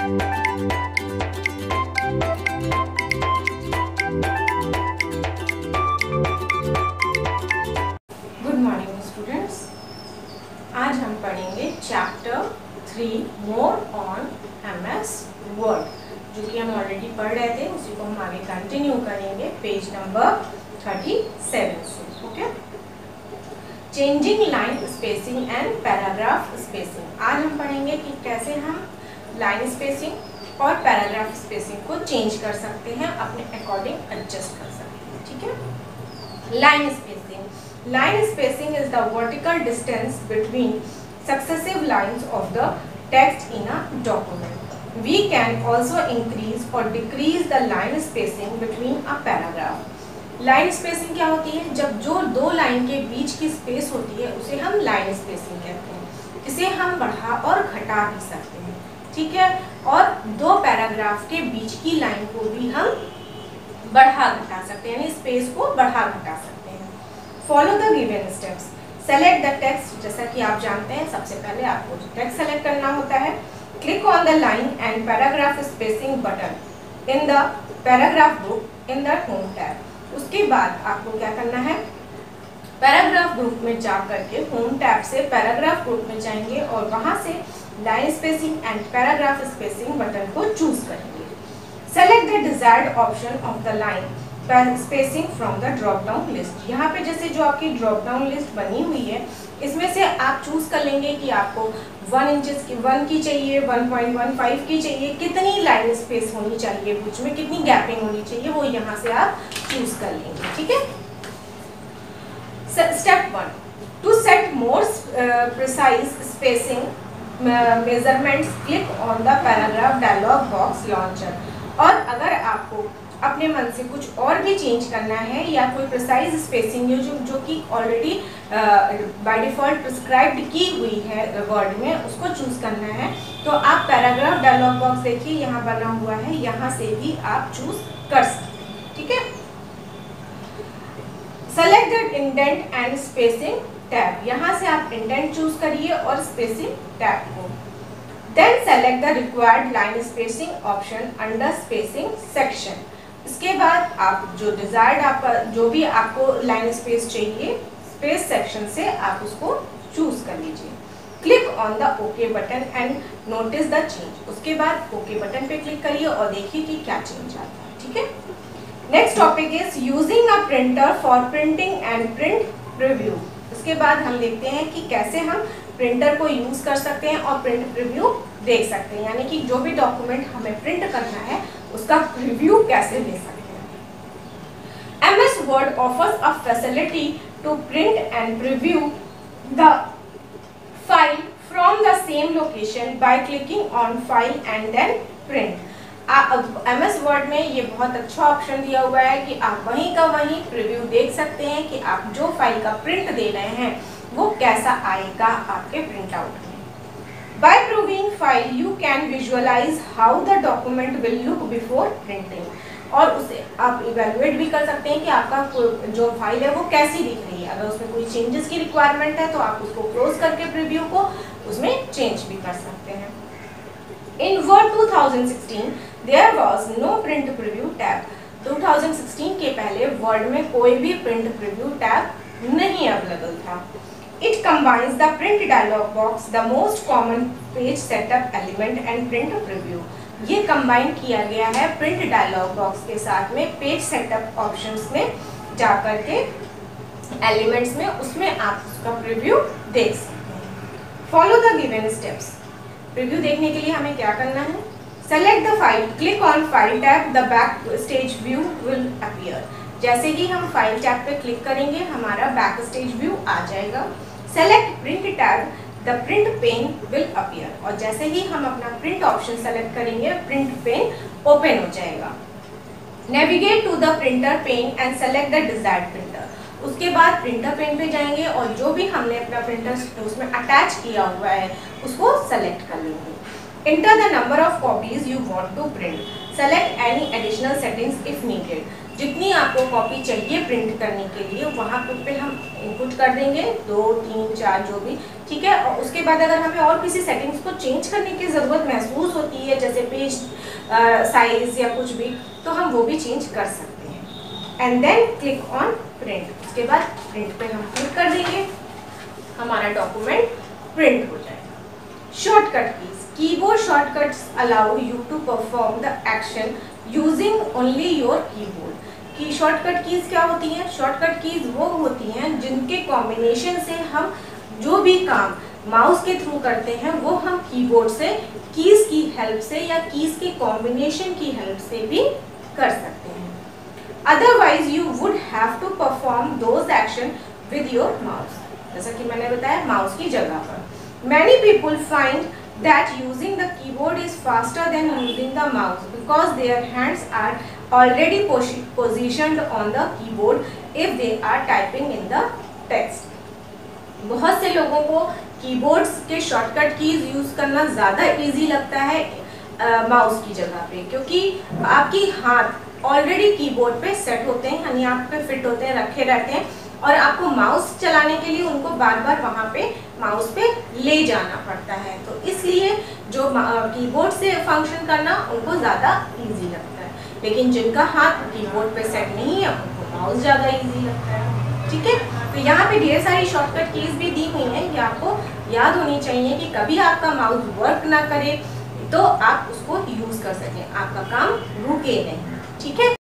Good morning students, आज हम पढ़ेंगे chapter 3 more on MS Word, जो कि हम ऑलरेडी पढ़ रहे थे, उसी को हम आगे कंटिन्यू करेंगे पेज नंबर 37 से। Okay, changing line spacing and paragraph spacing. आज हम पढ़ेंगे कि कैसे हम लाइन स्पेसिंग और पैराग्राफ स्पेसिंग को चेंज कर सकते हैं, अपने अकॉर्डिंग एडजस्ट कर सकते हैं। ठीक है, line spacing. Line spacing is the vertical distance between successive lines of the text in a document. We can also increase or decrease the line spacing between a paragraph. Line spacing क्या होती है? जब जो दो line के बीच की space होती है उसे हम लाइन स्पेसिंग कहते हैं। इसे हम बढ़ा और घटा भी सकते हैं। ठीक है, और दो पैराग्राफ के बीच की लाइन को भी हम बढ़ा घटा सकते हैं, यानी स्पेस को बढ़ा घटा सकते हैं। Follow the given steps. Select the text. जैसा कि आप जानते हैं, सबसे पहले आपको जो टेक्स्ट सेलेक्ट करना होता है, click on the line and paragraph spacing button in the paragraph group in the home tab. उसके बाद आपको क्या करना है, पैराग्राफ ग्रुप में जा करके होम टैब से पैराग्राफ ग्रुप में जाएंगे और वहां से line spacing and paragraph spacing button को चूज करेंगे। Select the desired option of the line spacing from the drop down list. यहाँ पे जैसे जो आपकी ड्रॉप डाउन लिस्ट बनी हुई है, इसमें से आप चूज कर लेंगे कि आपको 1 इंचेस की 1 की चाहिए, 1.15 की चाहिए, कितनी लाइन स्पेस होनी चाहिए, बीच में कितनी गैपिंग होनी चाहिए, वो यहाँ से आप चूज कर लेंगे। ठीक है, step 1, to set more precise spacing measurements, click on the paragraph dialog box launcher. और अगर आपको अपने मन से कुछ और भी चेंज करना है या कोई प्रिसाइज स्पेसिंग जो कि ऑलरेडी बाय डिफॉल्ट प्रिस्क्राइब्ड की हुई है वर्ड में, उसको चूज करना है, तो आप पैराग्राफ डायलॉग बॉक्स देखिए यहाँ बना हुआ है, यहाँ से भी आप चूज कर सकते हैं। ठीक है, select the indent and spacing tab. यहाँ से आप इंडेंट चूज करिए और स्पेसिंग टैब को। Then select the required line spacing option under spacing section. इसके बाद आप जो डिजायर्ड आपका जो भी आपको लाइन स्पेस चाहिए, स्पेस सेक्शन से आप उसको चूज कर लीजिए। Click on the okay button and notice the change. उसके बाद ओके बटन पे क्लिक करिए और देखिए कि क्या चेंज आता है। ठीक है, next topic is using a printer for printing and print preview. इसके बाद हम देखते हैं कि कैसे हम प्रिंटर को यूज कर सकते हैं और प्रिंट प्रीव्यू देख सकते हैं, यानी कि जो भी डॉक्यूमेंट हमें प्रिंट करना है उसका प्रीव्यू कैसे ले सकते हैं। MS Word offers a facility to print and preview the file from the same location by clicking on file and then print। MS Word में ये बहुत अच्छा ऑप्शन दिया हुआ है कि आप वहीं का वहीं प्रीव्यू देख सकते हैं कि आप जो फाइल का प्रिंट दे रहे हैं वो कैसा आएगा आपके प्रिंट आउट में। By previewing file, you can visualize how the document will look before printing। और उसे आप इवेलुएट भी कर सकते हैं कि आपका जो फाइल है वो कैसी दिख रही है। अगर उसमें कोई चेंजेस की रिक्वायरमेंट है तो आप उसको क्लोज करके प्रीव्यू को उसमें चेंज भी कर सकते हैं। In Word 2016, there was no print preview tab। 2016 के पहले वर्ड में कोई भी प्रिंट प्रीव्यू टैब नहीं अवेलेबल था। It combines the print dialog box, the most common page setup element and print preview। ये कंबाइन किया गया है प्रिंट डायलॉग बॉक्स के साथ में पेज सेटअप ऑप्शंस में जाकर के एलिमेंट्स में, उसमें आप उसका प्रीव्यू देख सकते हैं। Follow the given steps. Preview देखने के लिए हमें क्या करना है, select the file, click on file tab, the back stage view will appear. जैसे ही हम फाइल टैब पे क्लिक करेंगे हमारा बैक स्टेज व्यू आ जाएगा। Select print tab, the print pane will appear. और जैसे ही हम अपना प्रिंट ऑप्शन सेलेक्ट करेंगे प्रिंट पेन ओपन हो जाएगा। Navigate to the printer pane and select the desired printer. उसके बाद प्रिंटर पेन पे जाएंगे और जो भी हमने अपना प्रिंटर उसमें अटैच किया हुआ है उसको सेलेक्ट कर लेंगे। Enter the number of copies you want to print. Select any additional settings if needed. जितनी आपको कॉपी चाहिए प्रिंट करने के लिए वहाँ पे हम इनपुट कर देंगे, 2, 3, 4 जो भी, ठीक है। और उसके बाद अगर हमें और किसी सेटिंग्स को चेंज करने की ज़रूरत महसूस होती है, जैसे पेज साइज या कुछ भी, तो हम वो भी चेंज कर सकते हैं। And then click on print, उसके बाद प्रिंट पे हम क्लिक कर देंगे, हमारा डॉक्यूमेंट प्रिंट हो जाएगा। Shortcut keys, keyboard shortcuts allow you to perform the action using only your keyboard. की शॉर्टकट कीज क्या होती हैं? शॉर्टकट कीज वो होती हैं जिनके कॉम्बिनेशन से हम जो भी काम माउस के थ्रू करते हैं वो हम कीबोर्ड से कीज की हेल्प से या कीज के कॉम्बिनेशन की हेल्प से भी कर सकते हैं। Otherwise you would have to perform those action with your mouse, जैसा कि मैंने बताया माउस की जगह पर। Many people find that using the keyboard is faster than using the mouse because their hands are already positioned on the keyboard if they are typing in the text. बहुत से लोगों को कीबोर्ड्स के shortcut keys use करना ज़्यादा easy लगता है mouse की जगह पे, क्योंकि आपकी हाथ ऑलरेडी कीबोर्ड पे सेट होते हैं, यानी आप पे फिट होते हैं, रखे रहते हैं, और आपको माउस चलाने के लिए उनको बार बार वहाँ पे माउस पे ले जाना पड़ता है। तो इसलिए जो कीबोर्ड से फंक्शन करना उनको ज़्यादा इजी लगता है, लेकिन जिनका हाथ कीबोर्ड पे सेट नहीं है उनको माउस ज़्यादा इजी लगता है। ठीक है, तो यहाँ पे ढेर सारी शॉर्टकट कीज भी दी हुई हैं, ये आपको याद होनी चाहिए कि कभी आपका माउस वर्क ना करे तो आप उसको यूज़ कर सकें, आपका काम रुके नहीं। ठीक है,